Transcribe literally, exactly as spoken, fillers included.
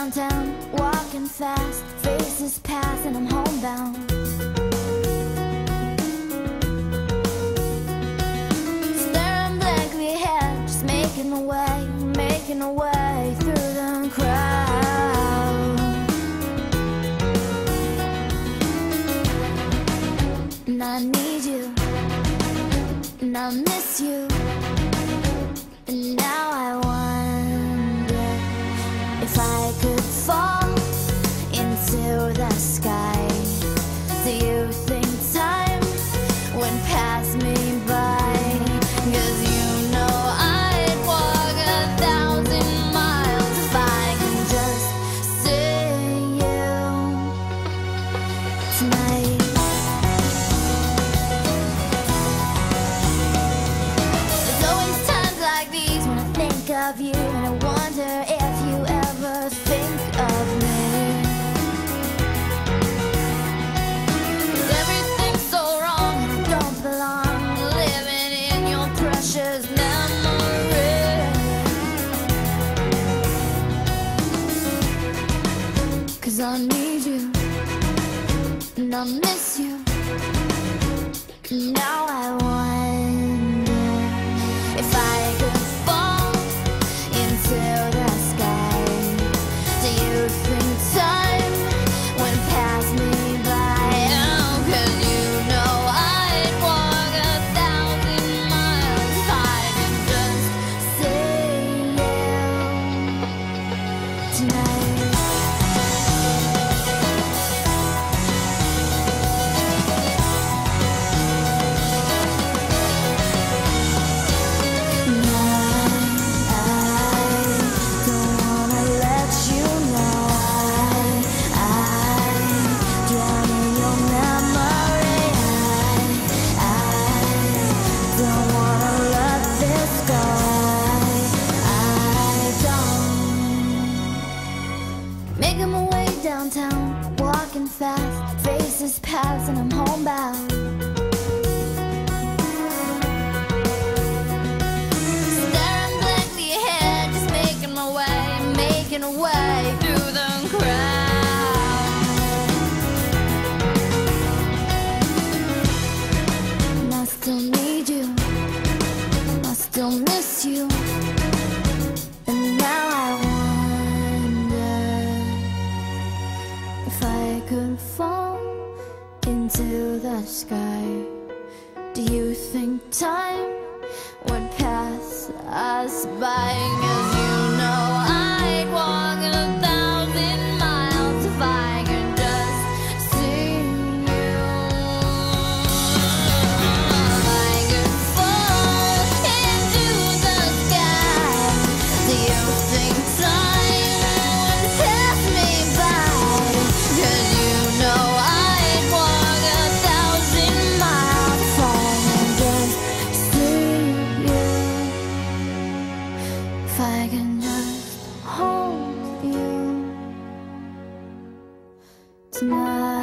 downtown, walking fast, faces pass and I'm homebound. Staring blankly ahead, just making my way, making my way through the crowd. And I need you, and I miss you, and now I wonder if I could fall into the sky. Do you think time would pass me by? 'Cause you know I'd walk a thousand miles if I can just see you tonight. There's always times like these when I think of you, and I wonder if you ever think of me. 'Cause everything's so wrong and I don't belong, living in your precious memory. 'Cause I need you, and I miss you, and now I wonder if I could fall into the sky. Do you think time would pass me by? Oh, 'cause you know I'd walk a thousand miles if I could just see you tonight. Making my way downtown, walking fast, faces pass and I'm homebound. Staring blankly ahead, just making my way, making a way through the crowd. And I still need you, I still miss you, and now I wonder if I could fall into the sky. Do you think time would pass us by? 'Cause you know I'd walk a thousand miles if I could just see you. If I could fall into the sky, do you think time would pass me by? 'Cause you know I'd walk a thousand miles if I can just see you. If I can just hold you tonight.